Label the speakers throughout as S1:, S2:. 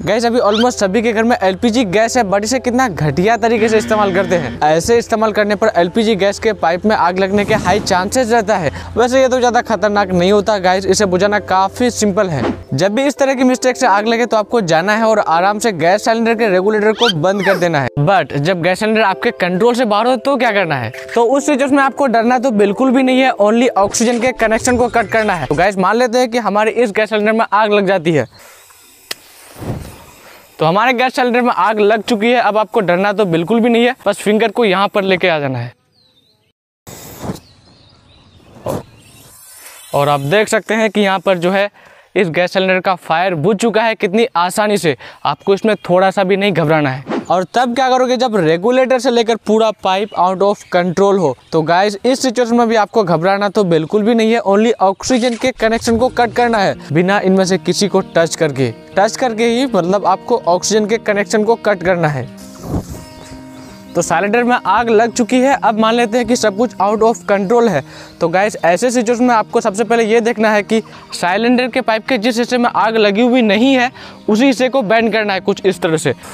S1: Gas अभी almost सभी के घर में एलपीजी गैस है, बट इसे कितना घटिया तरीके से इस्तेमाल करते हैं। ऐसे इस्तेमाल करने पर एलपीजी गैस के पाइप में आग लगने के हाई चांसेस रहता है। वैसे ये तो ज़्यादा खतरनाक नहीं होता गैस, इसे बुझाना काफ़ी सिंपल है। जब भी इस तरह की मिस्टेक से आग लगे तो आपको जाना है और आराम से गैस सिलेंडर के रेगुलेटर को बंद कर देना है। बट जब गैस सिलेंडर आपके कंट्रोल से बाहर हो तो क्या करना है? तो उस सिचुएशन में आपको डरना तो बिल्कुल भी नहीं है, ओनली ऑक्सीजन के कनेक्शन को कट करना है। तो गैस मान लेते हैं कि हमारे इस गैस सिलेंडर में आग लग जाती है। तो हमारे गैस सिलेंडर में आग लग चुकी है। अब आपको डरना तो बिल्कुल भी नहीं है, बस फिंगर को यहाँ पर लेके आ जाना है और आप देख सकते हैं कि यहाँ पर जो है इस गैस सिलेंडर का फायर बुझ चुका है कितनी आसानी से। आपको इसमें थोड़ा सा भी नहीं घबराना है। और तब क्या करोगे जब रेगुलेटर से लेकर पूरा पाइप आउट ऑफ कंट्रोल हो। तो गाइस इस सिचुएशन में भी आपको घबराना तो बिल्कुल भी नहीं है, ओनली ऑक्सीजन के कनेक्शन को कट करना है बिना इनमें से किसी को टच करके ही मतलब आपको ऑक्सीजन के कनेक्शन को कट करना है। तो सिलेंडर में आग लग चुकी है। अब मान लेते हैं कि सब कुछ आउट ऑफ कंट्रोल है। तो गाइस ऐसे सिचुएशन में आपको सबसे पहले ये देखना है कि सिलेंडर के पाइप के जिस हिस्से में आग लगी हुई नहीं है उसी हिस्से को बेंड करना है कुछ इस तरह से।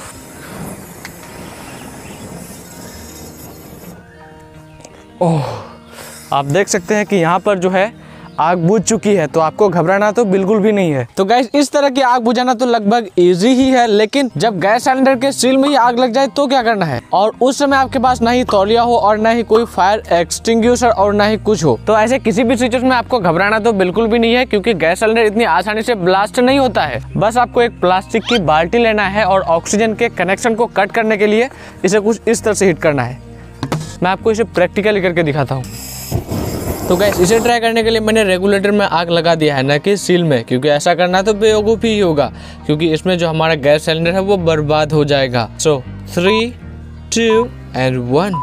S1: ओह, आप देख सकते हैं कि यहाँ पर जो है आग बुझ चुकी है। तो आपको घबराना तो बिल्कुल भी नहीं है। तो गैस इस तरह की आग बुझाना तो लगभग इजी ही है, लेकिन जब गैस सिलेंडर के सील में ही आग लग जाए तो क्या करना है? और उस समय आपके पास ना ही तौलिया हो और ना ही कोई फायर एक्सटिंग्विशर और ना ही कुछ हो। तो ऐसे किसी भी सिचुएशन में आपको घबराना तो बिल्कुल भी नहीं है, क्योंकि गैस सिलेंडर इतनी आसानी से ब्लास्ट नहीं होता है। बस आपको एक प्लास्टिक की बाल्टी लेना है और ऑक्सीजन के कनेक्शन को कट करने के लिए इसे कुछ इस तरह से हिट करना है। मैं आपको इसे प्रैक्टिकली करके दिखाता हूँ। तो गैस इसे ट्राई करने के लिए मैंने रेगुलेटर में आग लगा दिया है, न कि सील में, क्योंकि ऐसा करना तो बेवकूफ़ी ही होगा, क्योंकि इसमें जो हमारा गैस सिलेंडर है वो बर्बाद हो जाएगा। So 3, 2 and 1।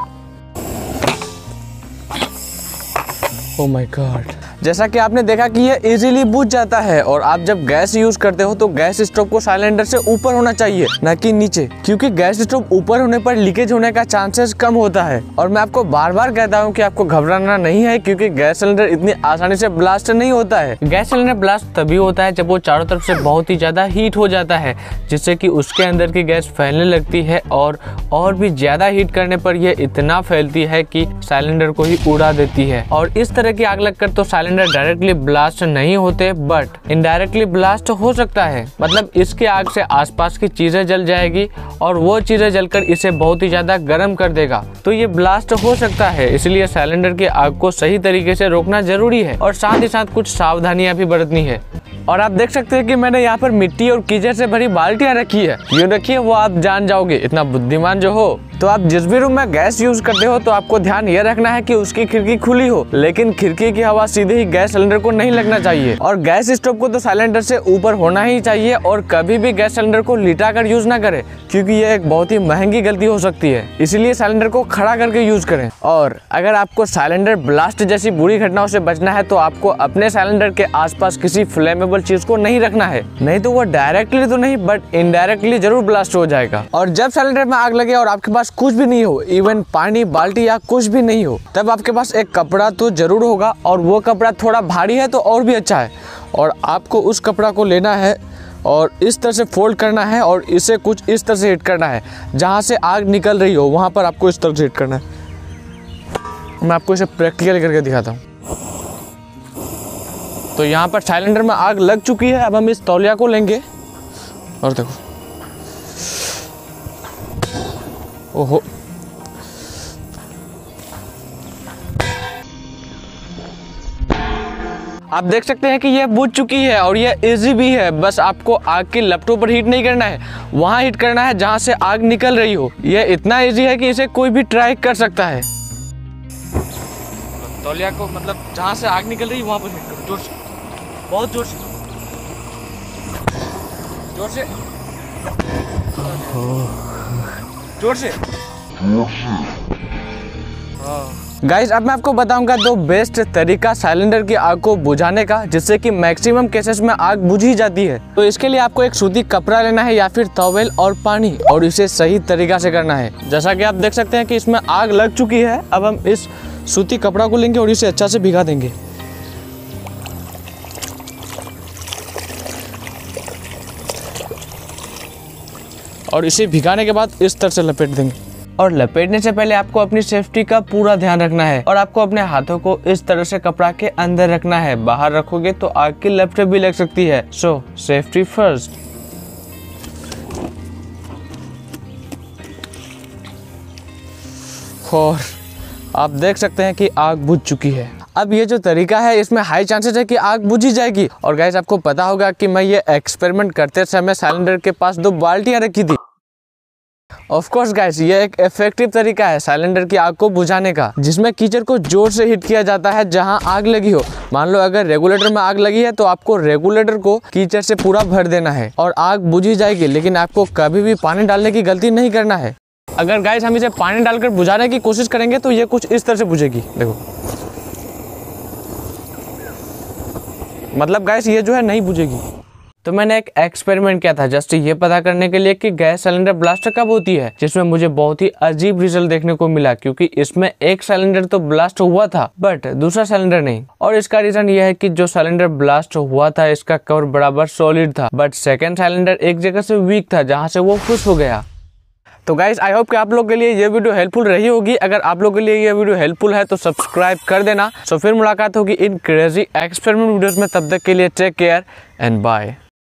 S1: Oh my god, जैसा कि आपने देखा कि ये इजीली बुझ जाता है। और आप जब गैस यूज करते हो तो गैस स्टोव को सिलेंडर से ऊपर होना चाहिए, न कि नीचे, क्योंकि गैस स्टोव ऊपर होने पर लीकेज होने का चांसेस कम होता है। और मैं आपको बार बार कहता हूँ कि आपको घबराना नहीं है, क्योंकि गैस सिलेंडर इतनी आसानी से ब्लास्ट नहीं होता है। गैस सिलेंडर ब्लास्ट तभी होता है जब वो चारों तरफ से बहुत ही ज्यादा हीट हो जाता है, जिससे कि उसके अंदर की गैस फैलने लगती है और भी ज्यादा हीट करने पर यह इतना फैलती है कि सिलेंडर को ही उड़ा देती है। और इस तरह की आग लगकर तो सिलेंडर डायरेक्टली ब्लास्ट नहीं होते, बट इनडायरेक्टली ब्लास्ट हो सकता है। मतलब इसके आग से आसपास की चीजें जल जाएगी और वो चीजें जलकर इसे बहुत ही ज्यादा गर्म कर देगा, तो ये ब्लास्ट हो सकता है। इसलिए सिलेंडर की आग को सही तरीके से रोकना जरूरी है और साथ ही साथ कुछ सावधानियां भी बरतनी है। और आप देख सकते हैं कि मैंने यहाँ पर मिट्टी और कीचड़ से भरी बाल्टियां रखी है। क्यों रखी है वो आप जान जाओगे, इतना बुद्धिमान जो हो। तो आप जिस भी रूम में गैस यूज करते हो तो आपको ध्यान ये रखना है कि उसकी खिड़की खुली हो, लेकिन खिड़की की हवा सीधे ही गैस सिलेंडर को नहीं लगना चाहिए। और गैस स्टोव को तो सिलेंडर से ऊपर होना ही चाहिए। और कभी भी गैस सिलेंडर को लिटा कर यूज ना करें, क्योंकि ये एक बहुत ही महंगी गलती हो सकती है। इसीलिए सिलेंडर को खड़ा करके यूज करें। और अगर आपको सिलेंडर ब्लास्ट जैसी बुरी घटनाओं से बचना है तो आपको अपने सिलेंडर के आसपास किसी फ्लेमेबल चीज को नहीं रखना है, नहीं तो वो डायरेक्टली तो नहीं बट इनडायरेक्टली जरूर ब्लास्ट हो जाएगा। और जब सिलेंडर में आग लगे और आपके पास कुछ भी नहीं हो, इवन पानी बाल्टी या कुछ भी नहीं हो, तब आपके पास एक कपड़ा तो जरूर होगा। और वो कपड़ा थोड़ा भारी है तो और भी अच्छा है। और आपको उस कपड़ा को लेना है और इस तरह से फोल्ड करना है और इसे कुछ इस तरह से हिट करना है। जहाँ से आग निकल रही हो वहाँ पर आपको इस तरह से हिट करना है। मैं आपको इसे प्रैक्टिकली करके दिखाता हूँ। तो यहाँ पर सिलेंडर में आग लग चुकी है। अब हम इस तौलिया को लेंगे और देखो, ओहो, आप देख सकते हैं कि यह बुझ चुकी है और यह इजी भी है। बस आपको आग की लपटों पर हीट नहीं करना है, वहां हीट करना है जहां से आग निकल रही हो। यह इतना इजी है कि इसे कोई भी ट्राई कर सकता है। तौलिया को मतलब जहां से आग निकल रही है वहां पर हीट करो, जोर से, बहुत जोर से, जोर से, जोर से। गाइस अब मैं आपको बताऊंगा दो बेस्ट तरीका सिलेंडर की आग को बुझाने का, जिससे कि मैक्सिमम केसेस में आग बुझ ही जाती है। तो इसके लिए आपको एक सूती कपड़ा लेना है या फिर टॉवेल और पानी, और इसे सही तरीका से करना है। जैसा कि आप देख सकते हैं कि इसमें आग लग चुकी है। अब हम इस सूती कपड़ा को लेंगे और इसे अच्छा से भिगा देंगे। और इसे भिगाने के बाद इस तरह से लपेट देंगे। और लपेटने से पहले आपको अपनी सेफ्टी का पूरा ध्यान रखना है और आपको अपने हाथों को इस तरह से कपड़ा के अंदर रखना है। बाहर रखोगे तो आग की लपटें भी लग सकती है। So safety first. और आप देख सकते हैं कि आग बुझ चुकी है। अब ये जो तरीका है इसमें हाई चांसेस है कि आग बुझ ही जाएगी। और गाइस आपको पता होगा कि मैं ये एक्सपेरिमेंट करते समय सिलेंडर के पास 2 बाल्टियां रखी थी। ऑफ कोर्स गाइस ये एक इफेक्टिव तरीका है सिलेंडर की आग को बुझाने का, जिसमें कीचड़ को जोर से हिट किया जाता है जहां आग लगी हो। मान लो अगर रेगुलेटर में आग लगी है तो आपको रेगुलेटर को कीचड़ से पूरा भर देना है और आग बुझ ही जाएगी। लेकिन आपको कभी भी पानी डालने की गलती नहीं करना है। अगर गाइस हम इसे पानी डालकर बुझाने की कोशिश करेंगे तो ये कुछ इस तरह से बुझेगी। देखो, मतलब गैस ये जो है नहीं बुझेगी। तो मैंने एक एक्सपेरिमेंट किया था जस्ट ये पता करने के लिए कि गैस सिलेंडर ब्लास्ट कब होती है, जिसमें मुझे बहुत ही अजीब रिजल्ट देखने को मिला, क्योंकि इसमें एक सिलेंडर तो ब्लास्ट हुआ था बट दूसरा सिलेंडर नहीं। और इसका रीजन ये है कि जो सिलेंडर ब्लास्ट हुआ था इसका कवर बराबर सॉलिड था, बट सेकेंड सिलेंडर एक जगह से वीक था जहाँ से वो खुश हो गया। तो गाइस आई होप कि आप लोग के लिए ये वीडियो हेल्पफुल रही होगी। अगर आप लोग के लिए ये वीडियो हेल्पफुल है तो सब्सक्राइब कर देना। सो फिर मुलाकात होगी इन क्रेजी एक्सपेरिमेंट वीडियोस में। तब तक के लिए टेक केयर एंड बाय।